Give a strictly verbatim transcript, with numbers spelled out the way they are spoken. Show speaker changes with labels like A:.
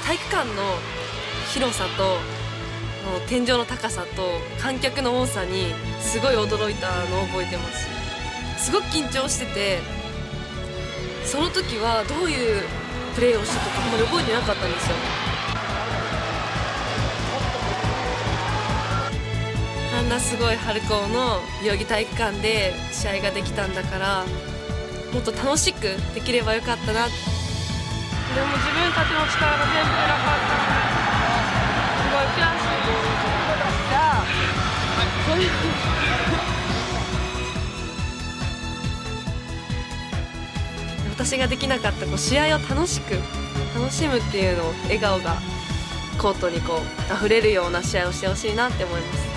A: 体育館の広さと天井の高さと観客の多さにすごい驚いたのを覚えてます。すごく緊張してて、その時はどういうプレーをしたとかあんまり覚えてなかったんですよ。あんなすごい春高の代々木体育館で試合ができたんだから、もっと楽しくできればよかったな。でも自分たちの力が全部出なかったのですごい悔しいです。じゃあそういう私ができなかったこう試合を楽しく楽しむっていうのを、笑顔がコートにこう溢れるような試合をしてほしいなって思います。